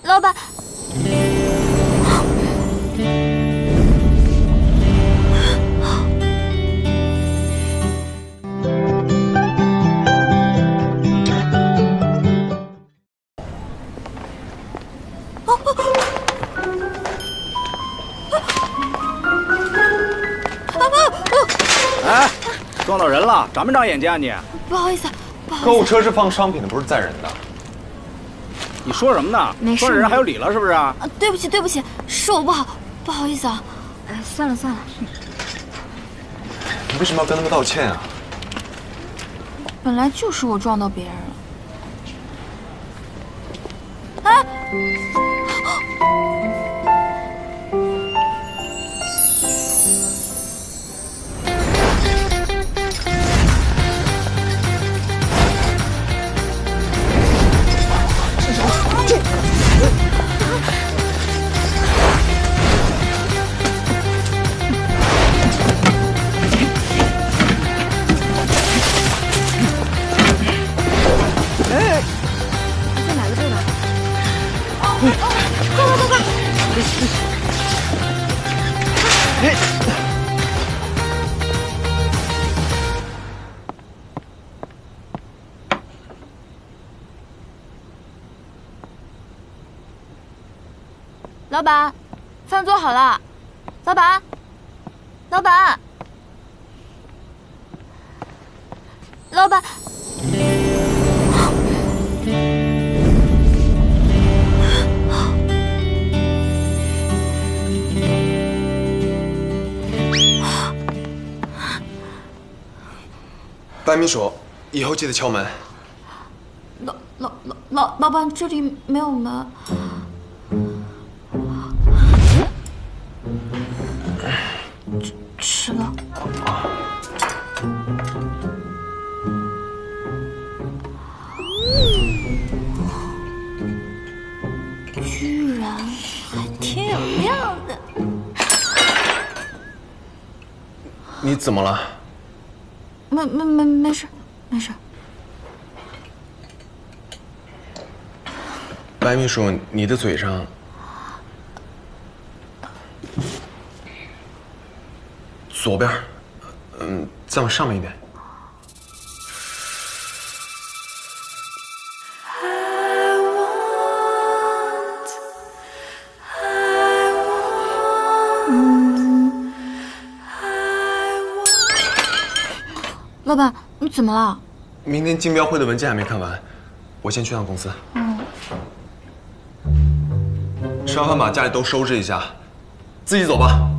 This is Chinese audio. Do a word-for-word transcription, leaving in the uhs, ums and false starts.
老板。 哎，撞到人了，长没长眼睛啊你？ 不好意思，不好意思。 购物车是放商品的，不是载人的。 你说什么呢？ 没事。 撞人还有理了是不是？ 啊，对不起，对不起，是我不好，不好意思啊。哎，算了算了。 你为什么要跟他们道歉啊？ 本来就是我撞到别人了。啊！老板，饭做好了。老板，老板，老板。 白秘书，以后记得敲门。 老老老老老板，这里没有门。迟了。居然还挺有料的。 你怎么了？ 没没没没事，没事。 白秘书，你的嘴上。 左边，嗯，再往上面一点。 嗯，老板，你怎么了？ 明天竞标会的文件还没看完，我先去趟公司。 嗯。 吃完饭把家里都收拾一下，自己走吧。